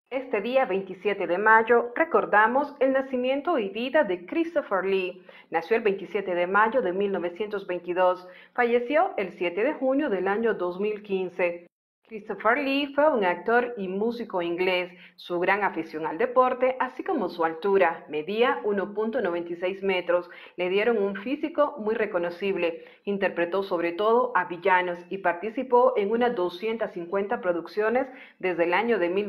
Este día 27 de mayo recordamos el nacimiento y vida de Christopher Lee. Nació el 27 de mayo de 1922, falleció el 7 de junio del año 2015. Christopher Lee fue un actor y músico inglés. Su gran afición al deporte, así como su altura, medía 1,96 metros, le dieron un físico muy reconocible. Interpretó sobre todo a villanos y participó en unas 250 producciones desde el año de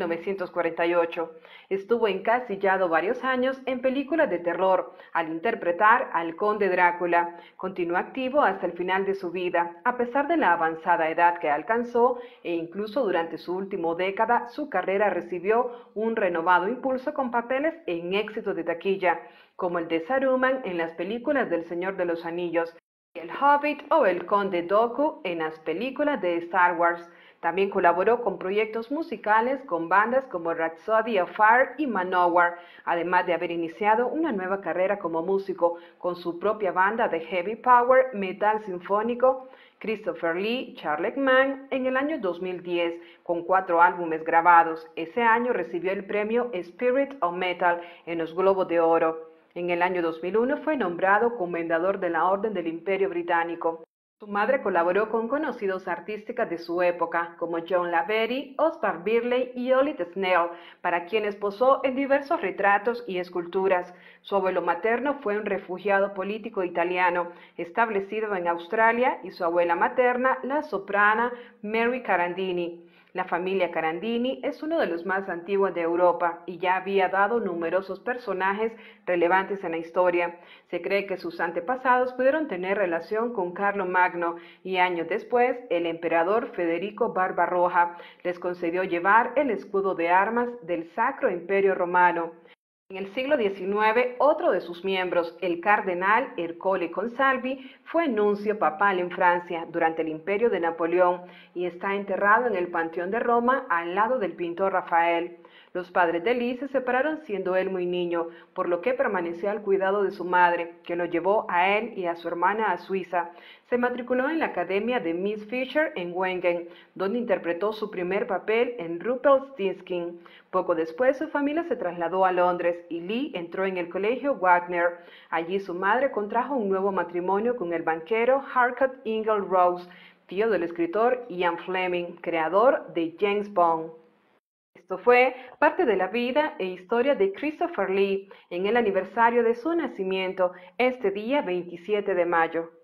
1948. Estuvo encasillado varios años en películas de terror al interpretar al conde Drácula. Continuó activo hasta el final de su vida, a pesar de la avanzada edad que alcanzó incluso durante su última década, su carrera recibió un renovado impulso con papeles en éxito de taquilla, como el de Saruman en las películas del Señor de los Anillos, El Hobbit o el Conde Dooku en las películas de Star Wars. También colaboró con proyectos musicales con bandas como Rhapsody of Fire y Manowar, además de haber iniciado una nueva carrera como músico con su propia banda de heavy power metal sinfónico, Christopher Lee Charles Mann, en el año 2010, con 4 álbumes grabados. Ese año recibió el premio Spirit of Metal en los Globos de Oro. En el año 2001 fue nombrado Comendador de la Orden del Imperio Británico. Su madre colaboró con conocidos artistas de su época, como John LaVerty, Oscar Birley y Olive Snell, para quienes posó en diversos retratos y esculturas. Su abuelo materno fue un refugiado político italiano, establecido en Australia, y su abuela materna, la soprana Mary Carandini. La familia Carandini es uno de los más antiguos de Europa y ya había dado numerosos personajes relevantes en la historia. Se cree que sus antepasados pudieron tener relación con Carlomagno y años después el emperador Federico Barbarroja les concedió llevar el escudo de armas del Sacro Imperio Romano. En el siglo XIX, otro de sus miembros, el cardenal Ercole Consalvi, fue nuncio papal en Francia durante el imperio de Napoleón y está enterrado en el Panteón de Roma al lado del pintor Rafael. Los padres de Lee se separaron siendo él muy niño, por lo que permaneció al cuidado de su madre, que lo llevó a él y a su hermana a Suiza. Se matriculó en la Academia de Miss Fisher en Wengen, donde interpretó su primer papel en Rumpelstiltskin. Poco después su familia se trasladó a Londres y Lee entró en el Colegio Wagner. Allí su madre contrajo un nuevo matrimonio con el banquero Harcourt Ingle Rose, tío del escritor Ian Fleming, creador de James Bond. Esto fue parte de la vida e historia de Christopher Lee en el aniversario de su nacimiento, este día 27 de mayo.